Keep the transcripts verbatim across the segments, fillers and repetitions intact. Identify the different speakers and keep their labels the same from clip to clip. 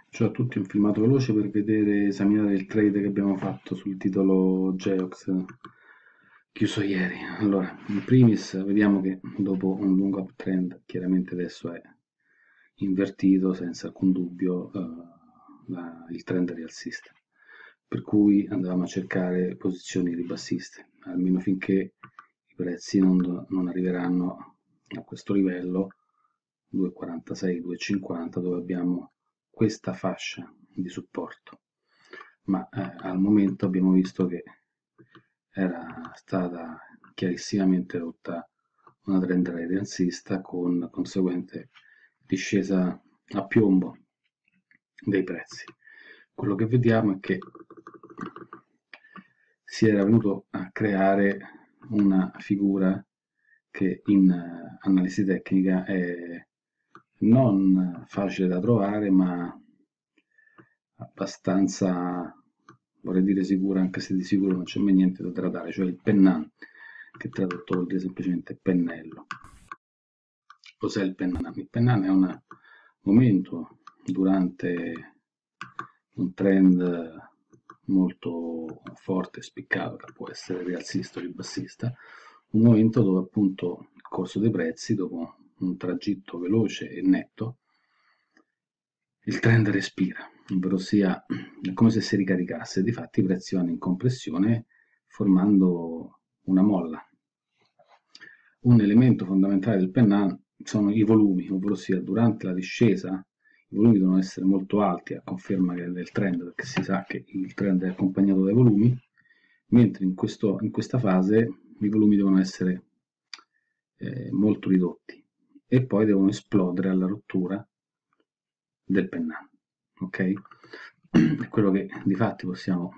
Speaker 1: Ciao a tutti, un filmato veloce per vedere, esaminare il trade che abbiamo fatto sul titolo Geox chiuso ieri. Allora, in primis vediamo che dopo un lungo uptrend, chiaramente adesso è invertito senza alcun dubbio eh, la- il trend rialzista, per cui andavamo a cercare posizioni ribassiste, almeno finché i prezzi non, non arriveranno a questo livello due virgola quarantasei due virgola cinquanta, dove abbiamo questa fascia di supporto, ma eh, al momento abbiamo visto che era stata chiarissimamente rotta una trend line rialzista con conseguente discesa a piombo dei prezzi. Quello che vediamo è che si era venuto a creare una figura che in eh, analisi tecnica è non facile da trovare, ma abbastanza, vorrei dire sicura, anche se di sicuro non c'è mai niente da tradare, cioè il pennan, che tradotto vuol dire semplicemente pennello. Cos'è il pennan? Il pennan è un momento durante un trend molto forte, spiccato, che può essere rialzista o ribassista, un momento dove appunto il corso dei prezzi, dopo un tragitto veloce e netto, il trend respira, ovvero sia è come se si ricaricasse, difatti i prezzi vanno in compressione formando una molla. Un elemento fondamentale del pennan sono i volumi, ovvero sia durante la discesa i volumi devono essere molto alti a conferma del trend, perché si sa che il trend è accompagnato dai volumi, mentre in, questo, in questa fase i volumi devono essere eh, molto ridotti e poi devono esplodere alla rottura del pennan. Ok? È quello che di fatti possiamo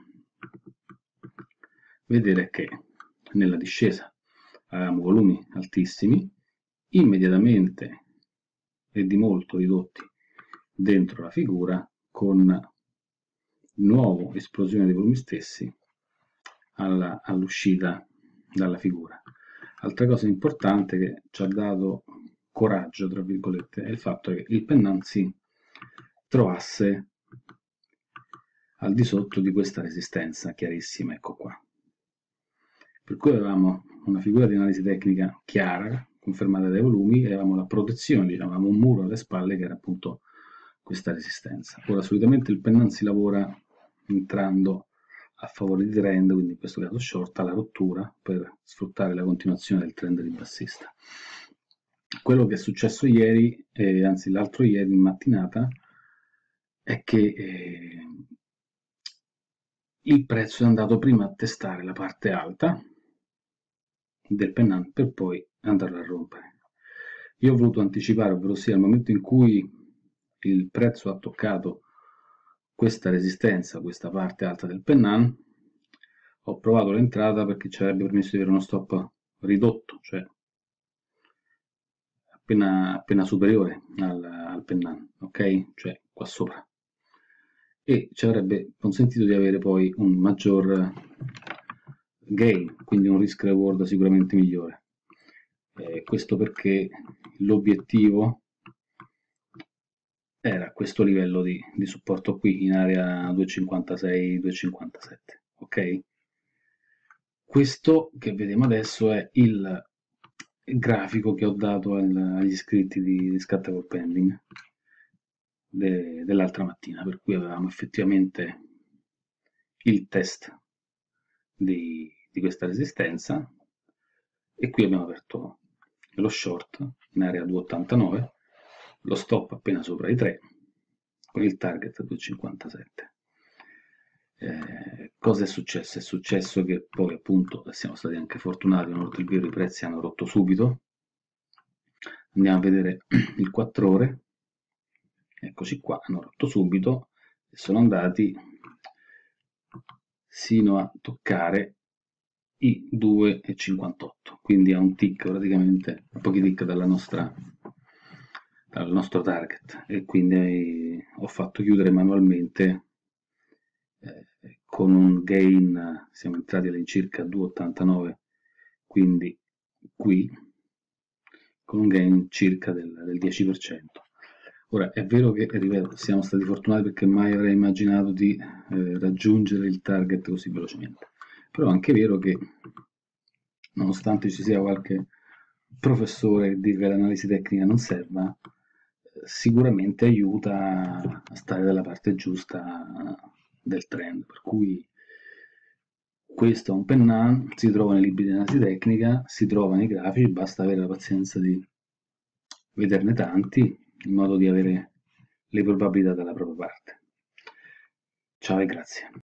Speaker 1: vedere che nella discesa avevamo volumi altissimi, immediatamente e di molto ridotti dentro la figura, con di nuovo esplosione dei volumi stessi alla, all'uscita dalla figura. Altra cosa importante che ci ha dato coraggio, tra virgolette, è il fatto che il pennan si trovasse al di sotto di questa resistenza chiarissima, ecco qua. Per cui avevamo una figura di analisi tecnica chiara, confermata dai volumi, e avevamo la protezione, diciamo, avevamo un muro alle spalle che era appunto questa resistenza. Ora, solitamente il pennan si lavora entrando a favore di trend, quindi in questo caso short, alla rottura per sfruttare la continuazione del trend ribassista. Quello che è successo ieri, eh, anzi l'altro ieri in mattinata, è che eh, il prezzo è andato prima a testare la parte alta del pennan per poi andarlo a rompere. Io ho voluto anticipare, ovvero sia al momento in cui il prezzo ha toccato questa resistenza, questa parte alta del pennan, ho provato l'entrata perché ci avrebbe permesso di avere uno stop ridotto, cioè appena, appena superiore al, al pennan, ok? Cioè qua sopra. E ci avrebbe consentito di avere poi un maggior gain, quindi un risk reward sicuramente migliore. Eh, questo perché l'obiettivo era questo livello di, di supporto qui in area due virgola cinquantasei due virgola cinquantasette, ok? Questo che vediamo adesso è il grafico che ho dato al, agli iscritti di, di Scattable Pending de, dell'altra mattina, per cui avevamo effettivamente il test di, di questa resistenza e qui abbiamo aperto lo short in area due virgola ottantanove, lo stop appena sopra i tre con il target due virgola cinquantasette. Eh, cosa è successo? È successo che poi appunto siamo stati anche fortunati, una volta il vero i prezzi hanno rotto subito. Andiamo a vedere il quattro ore, eccoci qua, hanno rotto subito e sono andati sino a toccare i due virgola cinquantotto, quindi a un tick praticamente, a pochi tick dalla nostra, dal nostro target, e quindi ho fatto chiudere manualmente eh, con un gain, siamo entrati all'incirca due virgola ottantanove, quindi qui con un gain circa del, del dieci per cento. Ora, è vero che, ripeto, siamo stati fortunati perché mai avrei immaginato di eh, raggiungere il target così velocemente, però è anche vero che, nonostante ci sia qualche professore che dica che l'analisi tecnica non serva, eh, sicuramente aiuta a stare dalla parte giusta del trend, per cui questo è un pennan, si trova nei libri di analisi tecnica, si trova nei grafici, basta avere la pazienza di vederne tanti in modo di avere le probabilità dalla propria parte. Ciao e grazie.